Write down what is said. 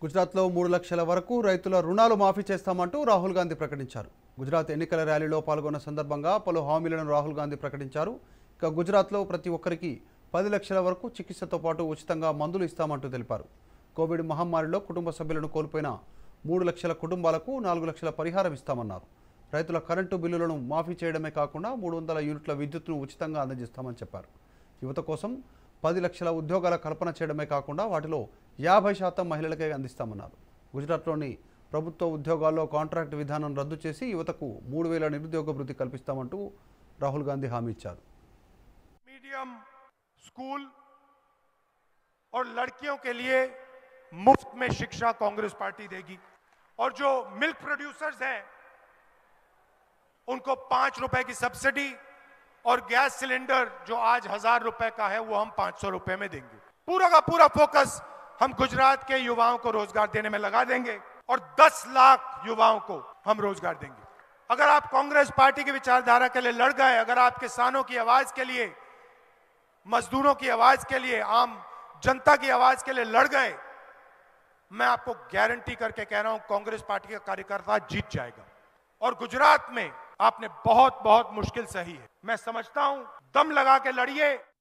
గుజరాత్లో 3 లక్షల వరకు రైతుల రుణాలు మాఫీ చేస్తామంటూ రాహుల్ గాంధీ ప్రకటించారు. గుజరాత్ ఎన్నికల ర్యాలీలో పాల్గొన్న సందర్భంగా పలు హామీలను రాహుల్ గాంధీ ప్రకటించారు. ఇక గుజరాత్లో ప్రతి ఒక్కరికి 10 లక్షల వరకు చికిత్సతో పాటు ఉచితంగా మందులు ఇస్తామంటూ తెలిపారు. కోవిడ్ మహమ్మారిలో కుటుంబ సభ్యులను కోల్పోయిన 3 లక్షల కుటుంబాలకు 4 లక్షల పరిహారం ఇస్తామన్నారు. రైతుల కరెంటు బిల్లులను మాఫీ చేయడమే కాకుండా 300 యూనిట్ల విద్యుత్తును ఉచితంగా అందజేస్తామని చెప్పారు. యువత కోసం 10 లక్షల ఉద్యోగాల కల్పన చేయడమే కాకుండా వాటిలో 50% మహిళలకే అందిస్తామన్నారు. గుజరాత్లోని ప్రభుత్వ ఉద్యోగాల్లో కాంట్రాక్ట్ విధానం రద్దు చేసి యువతకు 3000 నిరుద్యోగ వృత్తి కల్పిస్తామంటూ రాహుల్ గాంధీ హామీ ఇచ్చారు. मीडियम स्कूल और लड़कियों के लिए मुफ्त में शिक्षा कांग्रेस पार्टी देगी और जो मिल्क प्रोड्यूसर्स हैं उनको 5 रुपए की सब्सिडी और गैस सिलेंडर जो आज 1000 रुपए का है वो हम 500 रुपए में देंगे। पूरा का पूरा फोकस हम गुजरात के युवाओं को रोजगार देने में लगा देंगे और 10 लाख युवाओं को हम रोजगार देंगे। अगर आप कांग्रेस पार्टी की विचारधारा के लिए लड़ गए, अगर आप किसानों की आवाज के लिए, मजदूरों की आवाज के लिए, आम जनता की आवाज के लिए लड़ गए, मैं आपको गारंटी करके कह रहा हूं कांग्रेस पार्टी का कार्यकर्ता जीत जाएगा। और गुजरात में आपने बहुत बहुत मुश्किल सही है, मैं समझता हूं, दम लगा के लड़िए।